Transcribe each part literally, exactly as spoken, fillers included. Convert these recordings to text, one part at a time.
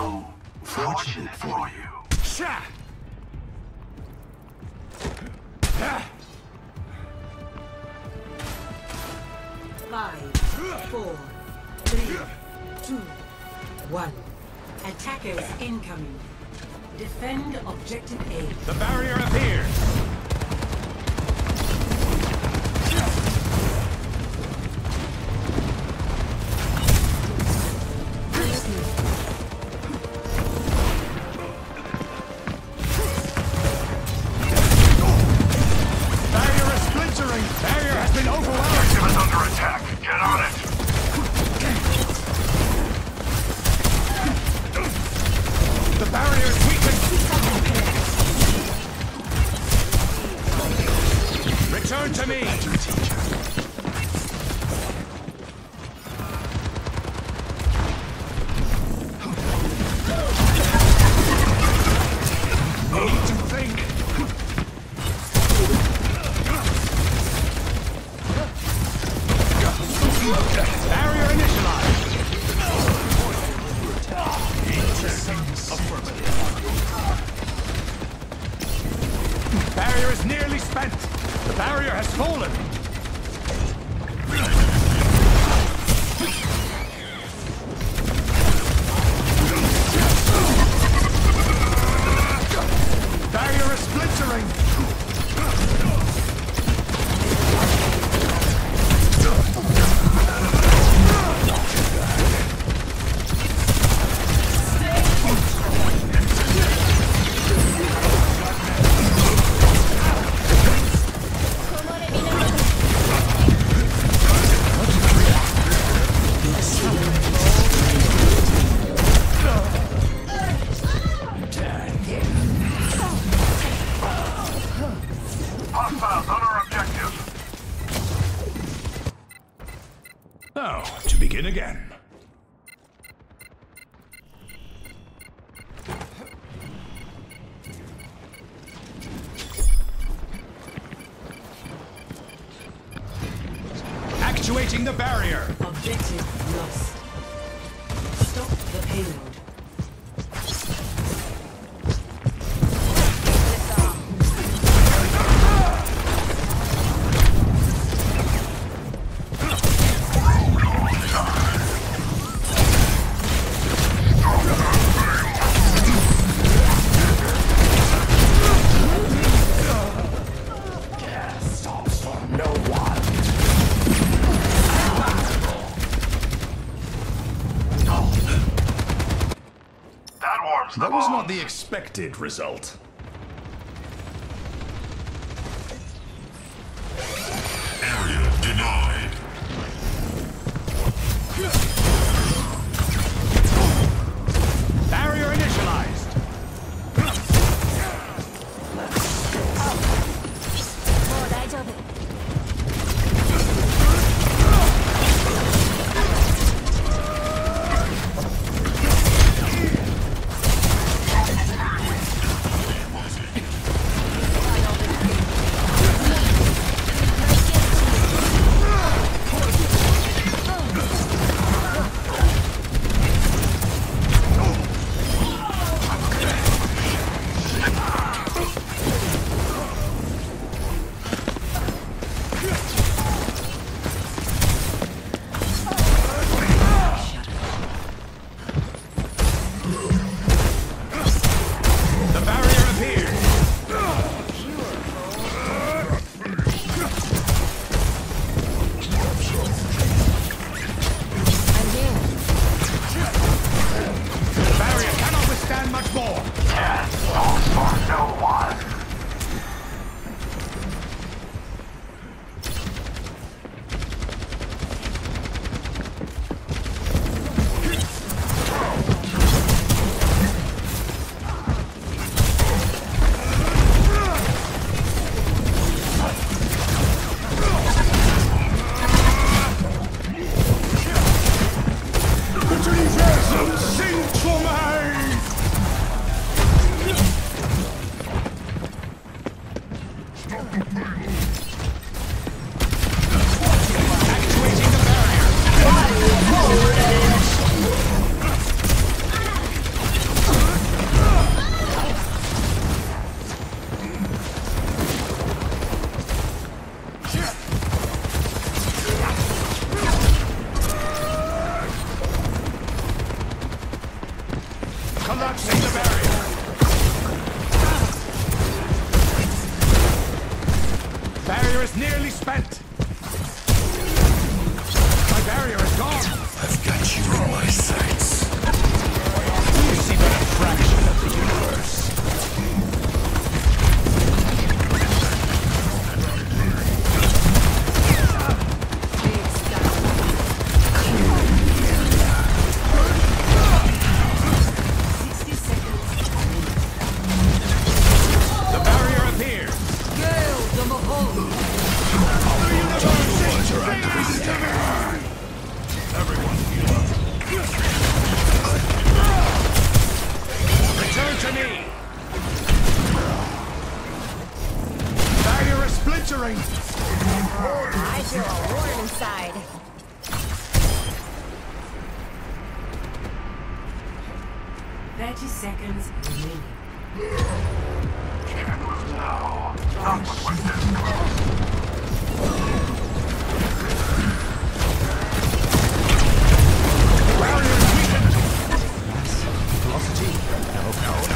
How fortunate for you. Sha! Five, four, three, two, one. Attackers incoming. Defend objective A. The barrier appears! Barrier is splintering! Barrier has been overwhelmed! Objective is under attack. Get on it. The barrier is weakened! Return to me! Need to think! Barrier initialized! Barrier is nearly spent! The barrier has fallen! Barrier is splintering! Hostiles on our objective. Now, to begin again. Actuating the barrier! Objective lost. Stop the payload. That was not the expected result. Area denied. Barrier initialized! Collapsing the barrier. Barrier is nearly spent. My barrier is gone. I've got you in my sights. You see but a fraction of the universe. sixty seconds. The barrier appears. Gale the Mahal. Everyone heal up. Return to me. Barrier is splintering. I feel a war inside. thirty seconds remaining. Can't move now. Not with this close. Barrier is weakened. Velocity. No, no, no.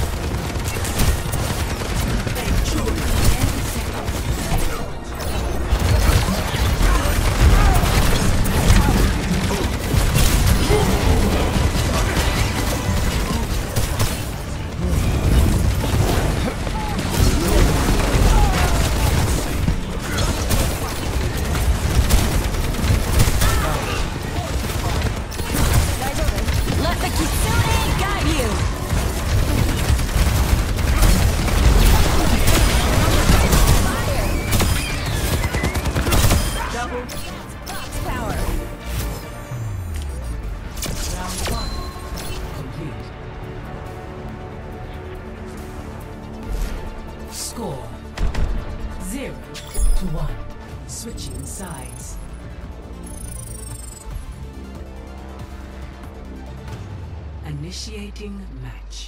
Let the Kitsune guide you! Double box power. Round one. Complete. Score. Zero to one. Switching sides. Initiating match.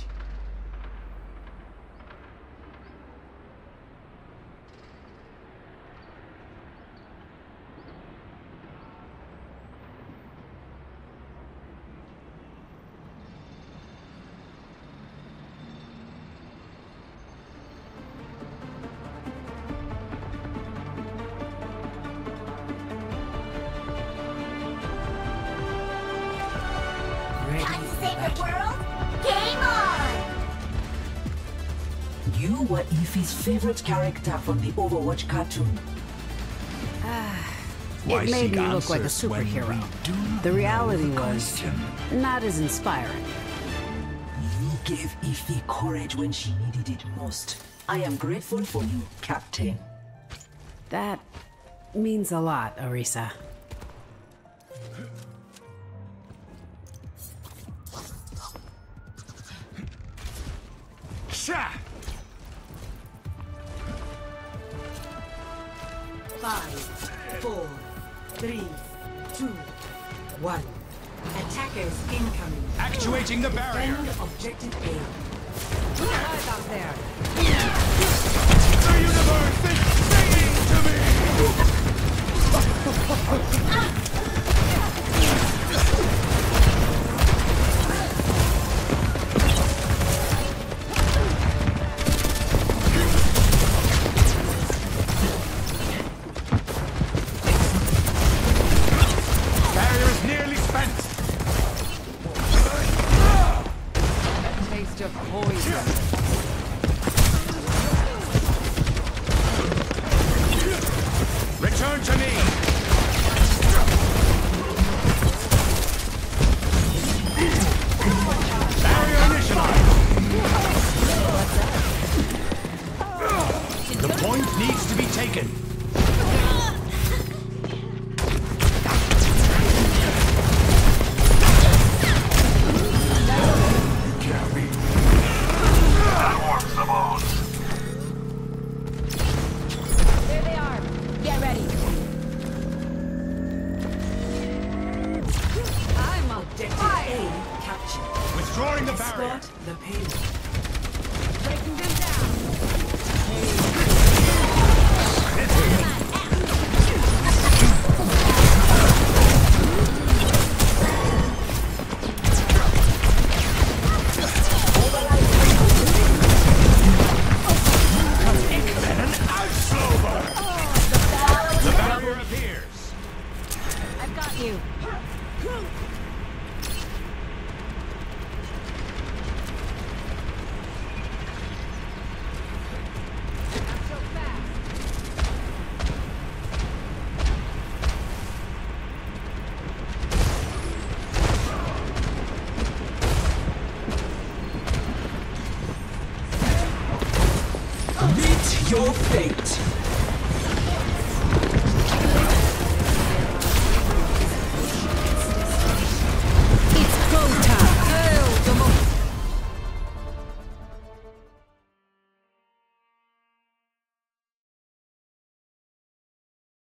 Ready Time to for save the battle. world? Game on! You were Ife's favorite character from the Overwatch cartoon. It made me look like a superhero. The reality was not as inspiring. You gave Ife courage when she needed it most. I am grateful for you, Captain. That means a lot, Orisa. Sha! Five, four, three, two, one. Attackers incoming. Actuating the barrier. Defend objective A. Guys out there! The universe is singing to me! Barrier is nearly spent. Taste of poison. Return to me. Barrier initialized. The point needs to be taken. That warms the bones. There they are. Get ready. I'm objective A captured. Withdrawing the barrier. Escort the payload. Breaking them down. fate.